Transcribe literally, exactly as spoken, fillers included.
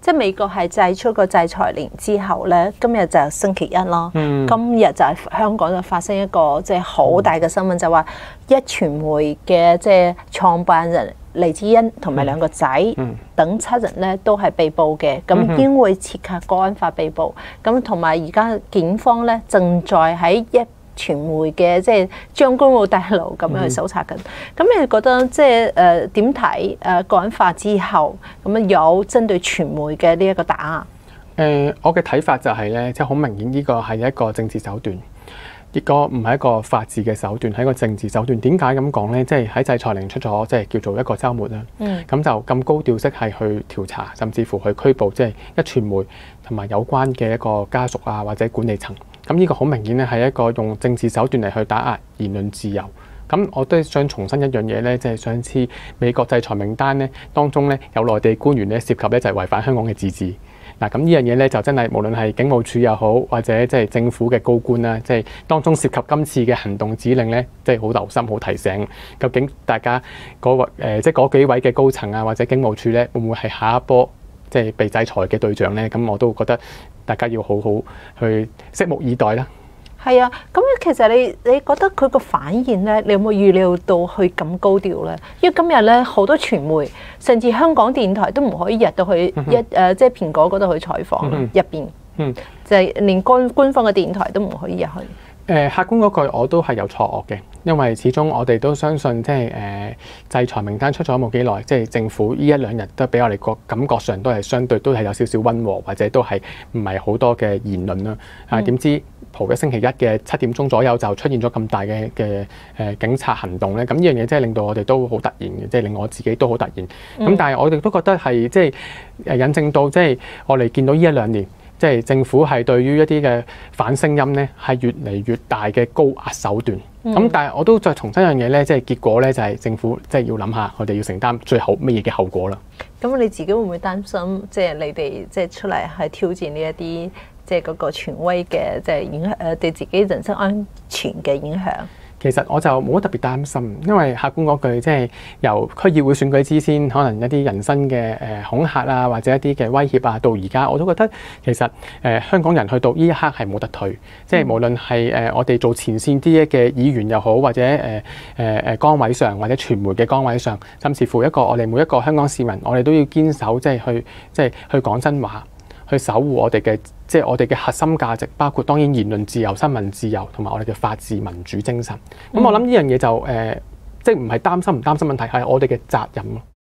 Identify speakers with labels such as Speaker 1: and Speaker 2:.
Speaker 1: 即係美國係祭出個制裁令之後咧，今日就星期一咯。
Speaker 2: 嗯、
Speaker 1: 今日就係香港就發生一個即係好大嘅新聞，嗯、就話一傳媒嘅即係創辦人黎智英同埋兩個仔、嗯、等七人咧都係被捕嘅，咁因為涉及國安法被捕。咁同埋而家警方咧正在喺一傳媒嘅即係將軍澳大樓咁樣去搜查緊。咁、嗯、你覺得即係誒點睇誒國安法之後咁樣有針對傳媒嘅呢一個打壓？
Speaker 2: 誒、呃，我嘅睇法就係、是、咧，即係好明顯呢個係一個政治手段，呢個唔係一個法治嘅手段，係一個政治手段。點解咁講咧？即係喺制裁令出咗，即係叫做一個週末啦。嗯。咁就咁高調式係去調查，甚至乎去拘捕，即係一傳媒同埋有關嘅一個家屬啊，或者管理層。咁呢個好明顯咧，係一個用政治手段嚟去打壓言論自由。咁我都想重申一樣嘢咧，即係上次美國制裁名單咧，當中咧有內地官員咧涉及咧就係違反香港嘅自治。嗱，咁呢樣嘢咧就真係無論係警務處又好，或者即係政府嘅高官啦，即係當中涉及今次嘅行動指令咧，即係好留心、好提醒，究竟大家嗰個誒即係嗰幾位嘅高層啊，或者警務處咧，會唔會係下一波即係被制裁嘅對象咧？咁我都覺得大家要好好去拭目以待啦。
Speaker 1: 係啊，咁其實你你覺得佢個反應咧，你有冇預料到去咁高調咧？因為今日咧好多傳媒，甚至香港電台都唔可以入到去一誒、嗯呃，即係蘋果嗰度去採訪入邊，嗯，就係連官官方嘅電台都唔可以入去。
Speaker 2: 誒，客觀嗰句我都係有錯愕嘅，因為始終我哋都相信，即係誒制裁名單出咗冇幾耐，即係政府呢一兩日都俾我哋個感覺上都係相對都係有少少溫和，或者都係唔係好多嘅言論啦。啊，點知蒲一星期一嘅七點鐘左右就出現咗咁大嘅嘅誒警察行動咧？咁呢樣嘢真係令到我哋都好突然嘅，即係令我自己都好突然。咁、嗯、但係我哋都覺得係即係誒引證到，即係我哋見到呢一兩年。即係政府係對於一啲嘅反聲音咧，係越嚟越大嘅高壓手段。咁、嗯、但係我都再重申一樣嘢咧，即係結果咧就係政府即係要諗下，我哋要承擔最後乜嘢嘅後果啦。
Speaker 1: 咁你自己會唔會擔心，即係你哋即係出嚟係挑戰呢一啲即係嗰個權威嘅即係影響誒對自己人身安全嘅影響？
Speaker 2: 其實我就冇乜特別擔心，因為客觀嗰句，即係由區議會選舉之先，可能一啲人身嘅誒恐嚇啊，或者一啲嘅威脅啊，到而家我都覺得其實誒、呃、香港人去到呢一刻係冇得退，即係無論係誒我哋做前線啲嘅議員又好，或者誒誒誒崗位上，或者傳媒嘅崗位上，甚至乎一個我哋每一個香港市民，我哋都要堅守，即係去即係去講真話。去守護我哋嘅即係我哋嘅核心價值，包括當然言論自由、新聞自由同埋我哋嘅法治民主精神。咁、嗯、我諗呢樣嘢就誒、呃，即係唔係擔心唔擔心問題，係我哋嘅責任咯。